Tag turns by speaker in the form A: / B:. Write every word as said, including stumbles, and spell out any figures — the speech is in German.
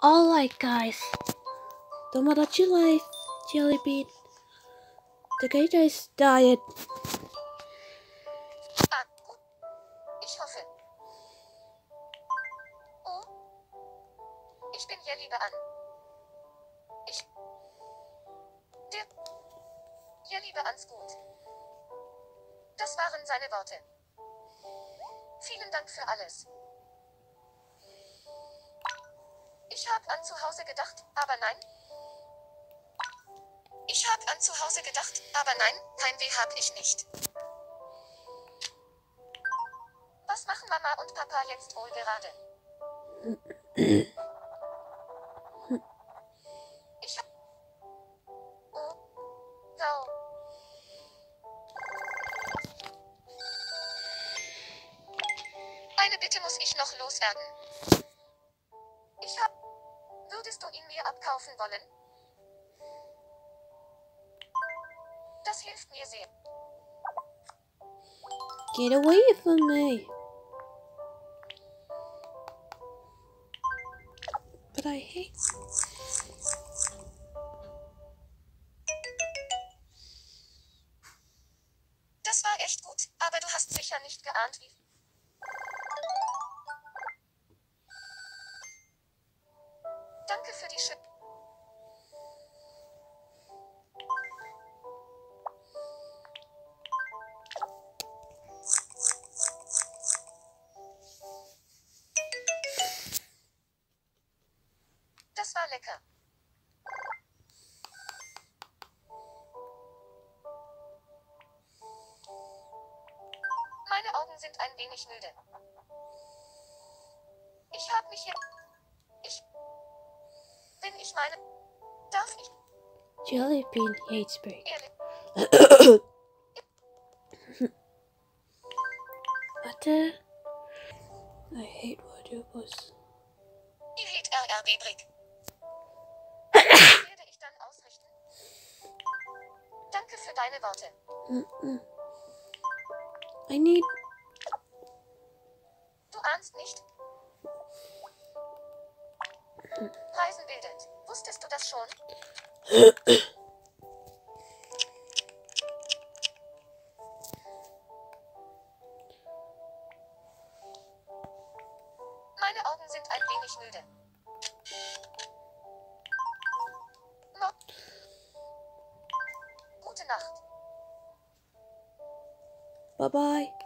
A: Alright, guys. Tomodachi Life, Jelly Bean. The Gator is diet.
B: Ah, gut. Ich hoffe. Oh. Ich bin hier lieber an. Ich. Der. Hier lieber ans Gut. Das waren seine Worte. Vielen Dank für alles. Ich hab an zu Hause gedacht, aber nein. Ich hab an zu Hause gedacht, aber nein, Heimweh hab ich nicht. Was machen Mama und Papa jetzt wohl gerade? Ich hab... Oh. Wow. Eine Bitte muss ich noch loswerden. Ich hab... Würdest du ihn mir abkaufen wollen? Das hilft mir sehr.
A: Get away from me. But I hate...
B: Das war echt gut, aber du hast sicher nicht geahnt, wie... Danke für die Sch... Das war lecker. Meine Augen sind ein wenig müde. Ich hab mich hier... Ich... Wenn ich meine... Darf ich...
A: Jelly Bean hates me.
B: Ehrlich...
A: Warte. I hate Audiobus.
B: Ihr hate R R B Brick. Werde ich dann ausrichten? Danke für deine Worte.
A: Mm-mm. I need...
B: Du ahnst nicht. Reisen bildet. Wusstest du das schon? Meine Augen sind ein wenig müde. No. Gute Nacht.
A: Bye-bye.